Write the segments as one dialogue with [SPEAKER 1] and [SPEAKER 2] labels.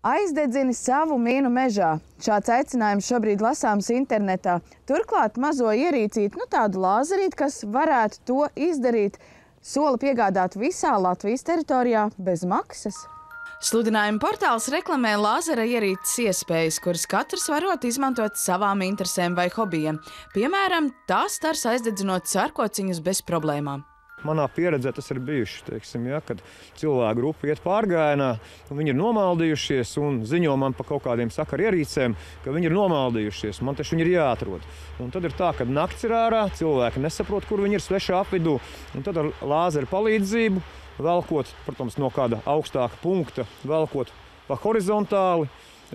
[SPEAKER 1] Aizdedzini savu mīnu mežā. Šāds aicinājums šobrīd lasāms internetā. Turklāt mazo ierīcīti, tādu lāzerīti, kas varētu to izdarīt, sola piegādāt visā Latvijas teritorijā bez maksas. Sludinājuma portāls reklamē lāzera ierīces iespējas, kuras katrs varot izmantot savām interesēm vai hobijiem. Piemēram, tās stars aizdedzinot sarkociņus bez problēmām.
[SPEAKER 2] Manā pieredzē tas ir bijuši, kad cilvēku grupa iet pārgājienā, un viņi ir nomaldījušies un ziņo man par kaut kādiem sakaru ierīcēm, ka viņi ir nomaldījušies. Man taču viņi ir jāatrod. Un tad ir tā, ka nakts ir ārā, cilvēki nesaprot, kur viņi ir svešā apvidū, un tad ar lāzeru palīdzību, velkot, protams, no kāda augstāka punkta, velkot pa horizontāli,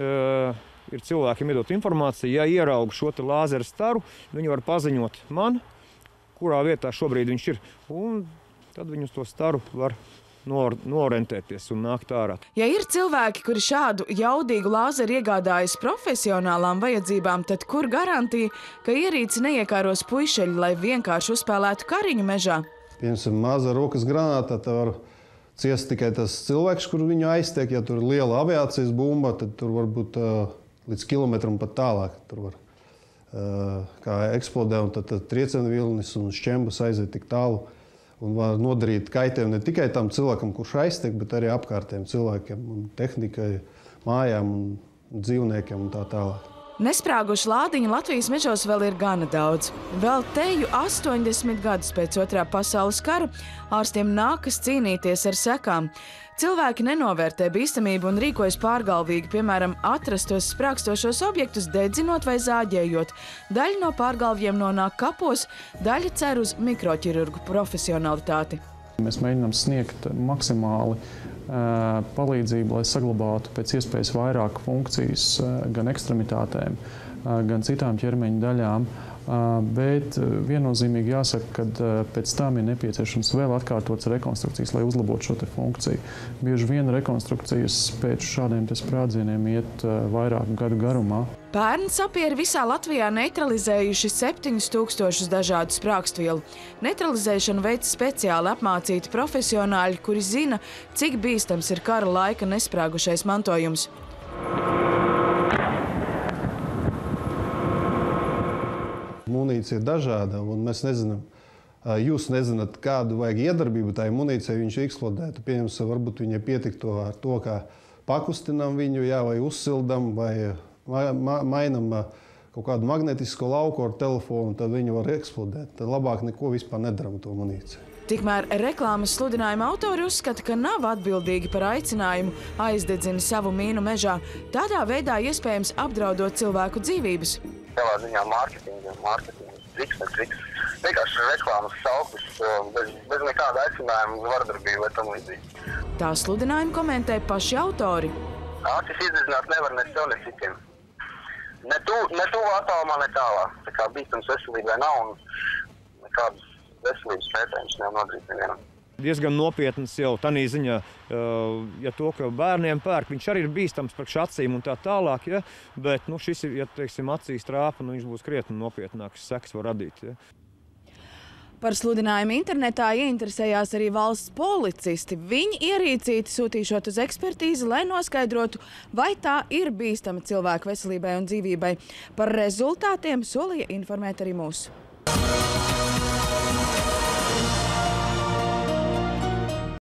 [SPEAKER 2] ir cilvēkiem iedot informāciju, ja ieraugu šo te lāzeru staru, viņi var paziņot man, kurā vietā šobrīd viņš ir, un tad viņi uz to staru var noorientēties un nākt ārā.
[SPEAKER 1] Ja ir cilvēki, kuri šādu jaudīgu lāzeru iegādājas profesionālām vajadzībām, tad kur garantija, ka ierīci neiekāros puišeļi, lai vienkārši uzspēlētu kariņu mežā?
[SPEAKER 3] Piemēram, maza rokas granāta, tad var ciest tikai tas cilvēks, kur viņu aiztiek. Ja tur ir liela aviācijas bumba, tad tur var būt līdz kilometram pat tālāk. Tur var kā eksplodē, un tad trieciena vilnis un šķembas aiziet tik tālu un var nodarīt kaitējumu ne tikai tam cilvēkam, kurš aiztiek, bet arī apkārtējiem cilvēkiem, un tehnikai, mājām un dzīvniekiem un tā tālāk.
[SPEAKER 1] Nesprāguši lādiņi Latvijas mežos vēl ir gana daudz. Vēl teju 80 gadus pēc Otrā pasaules kara ārstiem nākas cīnīties ar sekām. Cilvēki nenovērtē bīstamību un rīkojas pārgalvīgi, piemēram, atrastos sprākstošos objektus dedzinot vai zāģējot. Daļa no pārgalviem nonāk kapos, daļa cer uz mikroķirurgu profesionalitāti.
[SPEAKER 4] Mēs mēģinām sniegt maksimāli palīdzību, lai saglabātu pēc iespējas vairāk funkcijas gan ekstremitātēm, gan citām ķermeņa daļām. Bet viennozīmīgi jāsaka, ka pēc tam ir nepieciešams vēl atkārtotas rekonstrukcijas, lai uzlabotu šo funkciju. Bieži vien rekonstrukcijas pēc šādiem sprādzieniem iet vairāku gadu garumā.
[SPEAKER 1] Pērn sapieri visā Latvijā neutralizējuši 7000 dažādu sprākstvielu. Neutralizēšanu veic speciāli apmācīti profesionāļi, kuri zina, cik bīstams ir kara laika nesprāgušais mantojums.
[SPEAKER 3] Munīcija ir dažāda, un mēs nezinām, jūs nezināt, kādu vajag iedarbību tai munīcijai, viņš eksplodētu. Pieņemsim, varbūt viņai pietiktu ar to, kā pakustinām viņu, vai uzsildam, vai mainam kaut kādu magnetisko lauku ar telefonu, tad viņu var eksplodēt. Tad labāk neko vispār nedaram to munīciju.
[SPEAKER 1] Tikmēr reklāmas sludinājuma autori uzskata, ka nav atbildīgi par aicinājumu aizdedzini savu mīnu mežā, tādā veidā iespējams apdraudot cilvēku dzīvības.
[SPEAKER 5] Savā ziņā mārketinga triks. Vienkārši reklāmas sauklis bez nekāda aicinājuma uz vardarbību vai tam līdzīgi.
[SPEAKER 1] Tā sludinājumu komentē paši autori.
[SPEAKER 5] Acis izdedzināt nevar ne sev, ne citiem. Ne tuvu attālumā, ne tālā. Tā kā bīstams veselībai nav un nekādas veselības pētējums nevar nodarīt nevienam.
[SPEAKER 2] Diezgan nopietnas jau tādā ziņā, ja to, ka bērniem pērk, viņš arī ir bīstams priekš acīm un tā tālāk, ja? Bet šis ir, ja teiksim, acīs trāpa, viņš būs krietni nopietnāks sekas var radīt. Ja?
[SPEAKER 1] Par sludinājumu internetā ieinteresējās arī valsts policisti. Viņi ierīcīti sūtīšot uz ekspertīzi, lai noskaidrotu, vai tā ir bīstama cilvēku veselībai un dzīvībai. Par rezultātiem solīja informēt arī mūs.